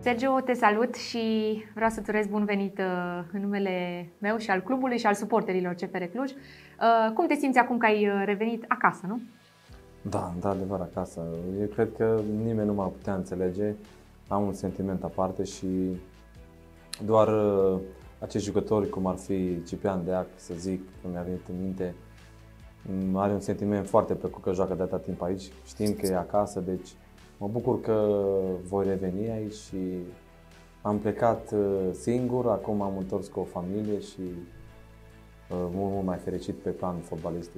Sergiu, te salut și vreau să-ți urez bun venit în numele meu și al clubului și al suporterilor CFR Cluj. Cum te simți acum că ai revenit acasă, nu? Da, într-adevăr acasă. Eu cred că nimeni nu m-ar putea înțelege. Am un sentiment aparte și doar acești jucători, cum ar fi Ciprian Deac, să zic, că mi-a venit în minte, are un sentiment foarte plăcut că joacă de atâta timp aici, știind că e acasă, deci mă bucur că voi reveni aici și am plecat singur, acum am întors cu o familie și mult mai fericit pe plan fotbalistic.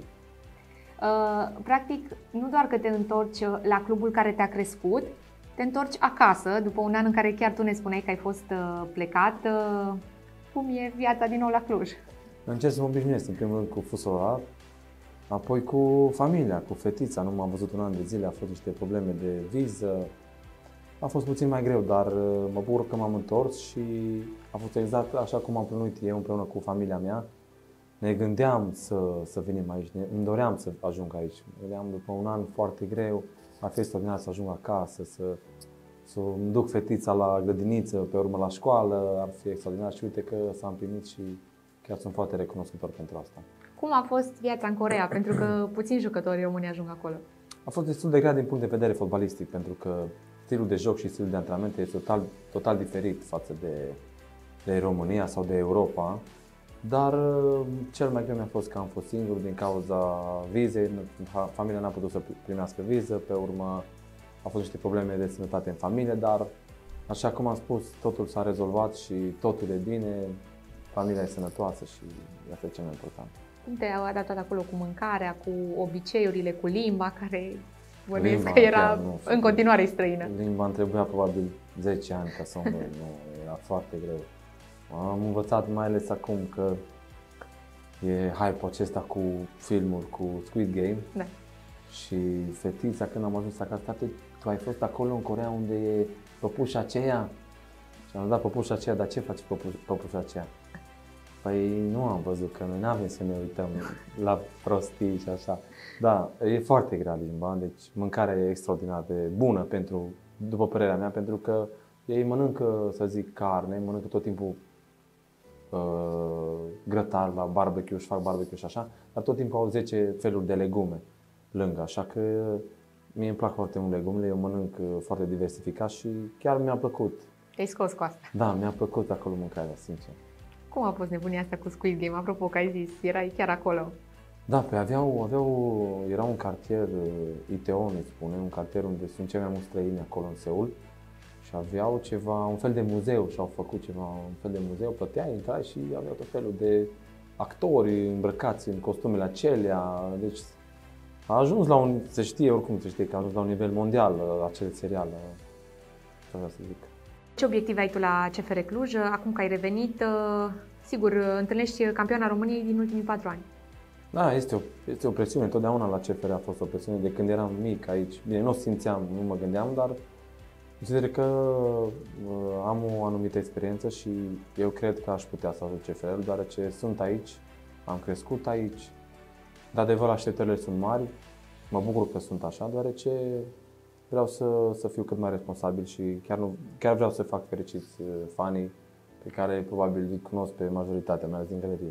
Practic, nu doar că te întorci la clubul care te-a crescut, te întorci acasă, după un an în care chiar tu ne spuneai că ai fost plecat. Cum e viața din nou la Cluj? Încerc să mă obișnuiesc, în primul rând, cu fusul orar, apoi cu familia, cu fetița. Nu m-am văzut un an de zile, a fost niște probleme de viză. A fost puțin mai greu, dar mă bucur că m-am întors și a fost exact așa cum am plănuit eu împreună cu familia mea. Ne gândeam să venim aici, îmi doream să ajung aici. Vedeam după un an foarte greu, ar fi extraordinar să ajung acasă, să îmi duc fetița la grădiniță, pe urmă la școală, ar fi extraordinar și uite că s-a împlinit și chiar sunt foarte recunoscător pentru asta. Cum a fost viața în Coreea? Pentru că puțini jucători români ajung acolo. A fost destul de grea din punct de vedere fotbalistic, pentru că stilul de joc și stilul de antrenament este total diferit față de România sau de Europa. Dar cel mai greu mi-a fost că am fost singur din cauza vizei, familia n-a putut să primească viză, pe urmă au fost niște probleme de sănătate în familie, dar așa cum am spus, totul s-a rezolvat și totul e bine, familia e sănătoasă și asta e cel mai important. Cum te-ai adaptat acolo cu mâncarea, cu obiceiurile, cu limba, care bănuiesc că era în continuare străină? Limba îmi trebuia probabil 10 ani ca să o învăț, era foarte greu. Am învățat mai ales acum că e hype-ul acesta cu filmul, cu Squid Game. Da. Și fetița, când am ajuns acasă, tată, tu ai fost acolo în Coreea unde e păpușa aceea? Și am dat păpușa aceea, dar ce face păpușa aceea? Păi nu am văzut, că noi n-avem să ne uităm la prostii și așa. Da, e foarte grea limba, deci mâncarea e extraordinar de bună după părerea mea, pentru că ei mănâncă, să zic, carne, mănâncă tot timpul grătar la barbecue, își fac barbecue și așa, dar tot timpul au 10 feluri de legume lângă, așa că mie îmi plac foarte mult legumele, eu mănânc foarte diversificat și chiar mi-a plăcut. Te-ai scos cu asta? Da, mi-a plăcut acolo mâncarea, sincer. Cum a fost nebunia asta cu Squid Game? Apropo că ai zis, erai chiar acolo. Da, pe era un cartier, Itaewon îi spune, un cartier unde sunt cei mai mulți străini acolo în Seul. Și aveau un fel de muzeu și au făcut un fel de muzeu, plăteai, intrai și aveau tot felul de actori îmbrăcați în costumele acelea. Deci a ajuns se știe că a ajuns la un nivel mondial acel serial, așa să zic. Ce obiective ai tu la CFR Cluj? Acum că ai revenit, sigur, întâlnești campioana României din ultimii 4 ani. Da, este o presiune, întotdeauna la CFR a fost o presiune, de când eram mic aici. Bine, nu o simțeam, nu mă gândeam, dar consider că am o anumită experiență și eu cred că aș putea să ajut CFR-ul, deoarece sunt aici, am crescut aici. De adevăr, așteptările sunt mari, mă bucur că sunt așa, deoarece vreau să fiu cât mai responsabil și chiar vreau să fac fericiți fanii pe care probabil îi cunosc pe majoritatea mea din galerie.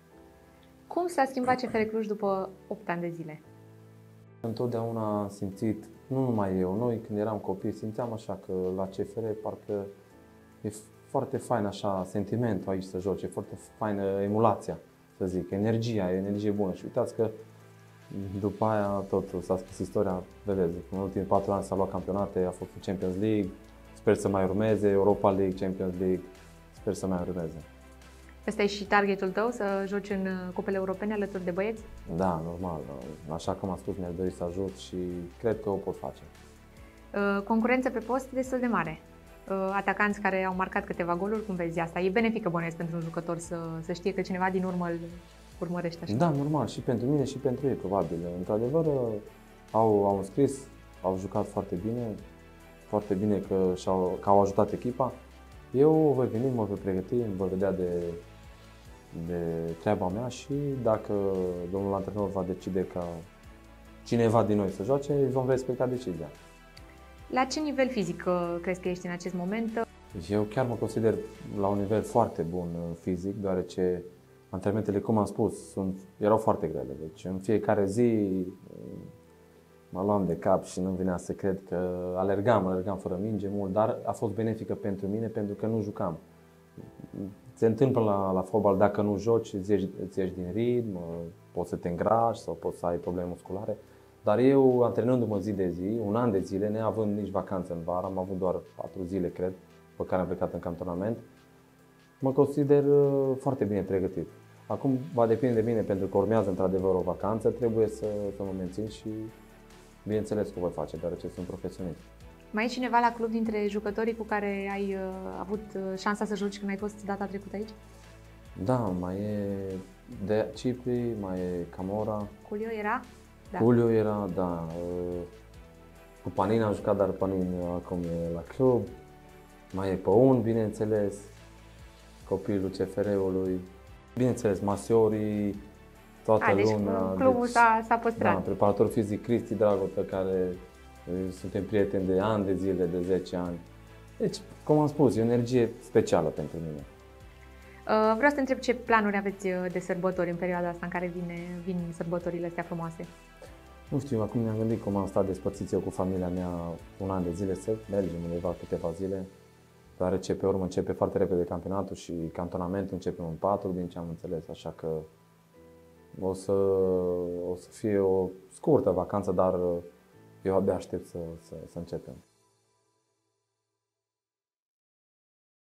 Cum s-a schimbat CFR Cluj după 8 ani de zile? Întotdeauna am simțit, nu numai eu, noi când eram copii simțeam așa că la CFR parcă e foarte fain așa sentimentul aici să joci, e foarte faină emulația, să zic, energie bună și uitați că după aia totul s-a scris istoria, vedeți, în ultimii 4 ani s-a luat campionate, a fost Champions League, sper să mai urmeze, Europa League, Champions League, sper să mai urmeze. Ăsta e și targetul tău, să joci în cupele europene alături de băieți? Da, normal. Așa cum am spus, mi-aș dori să ajut și cred că o pot face. Concurență pe post destul de mare. Atacanți care au marcat câteva goluri, cum vezi asta? E benefică, bănuiesc, pentru un jucător să știe că cineva din urmă îl urmărește așa? Da, normal, și pentru mine și pentru ei, probabil. Într-adevăr, au înscris, au jucat foarte bine că au ajutat echipa. Eu voi veni, mă voi pregăti, mă voi vedea de treaba mea și dacă domnul antrenor va decide ca cineva din noi să joace, îi vom respecta decizia. La ce nivel fizic crezi că ești în acest moment? Eu chiar mă consider la un nivel foarte bun fizic, deoarece antrenamentele, cum am spus, erau foarte grele. Deci în fiecare zi mă luam de cap și nu venea să cred că alergam fără minge mult, dar a fost benefică pentru mine pentru că nu jucam. Se întâmplă la fotbal, dacă nu joci, îți ieși din ritm, poți să te îngrași sau poți să ai probleme musculare. Dar eu, antrenându-mă zi de zi, un an de zile, neavând nici vacanță în vară, am avut doar 4 zile, cred, pe care am plecat în cantonament, mă consider foarte bine pregătit. Acum va depinde de mine, pentru că urmează într-adevăr o vacanță, trebuie să mă mențin și bineînțeles că o voi face, deoarece sunt profesionist. Mai e cineva la club dintre jucătorii cu care ai avut șansa să joci când ai fost data trecută aici? Da, mai e de Cipri, mai e Camora. Culio era? Da. Culio era, da. Cu Panin am jucat, dar Panin acum e la club. Mai e Păun, bineînțeles, copilul CFR-ului. Bineînțeles, Masiori, toată lumea. Clubul s-a păstrat. Da, preparator fizic Cristi Dragotă, care suntem prieteni de ani de zile, de 10 ani. Deci, cum am spus, e o energie specială pentru mine. Vreau să te întreb ce planuri aveți de sărbători în perioada asta în care vin sărbătorile astea frumoase? Nu știu, acum ne-am gândit cum am stat despărțiți eu cu familia mea un an de zile să mergem undeva câteva zile, deoarece pe urmă începe foarte repede campionatul și cantonamentul începe în 4, din ce am înțeles, așa că o să fie o scurtă vacanță, dar eu abia aștept să începem.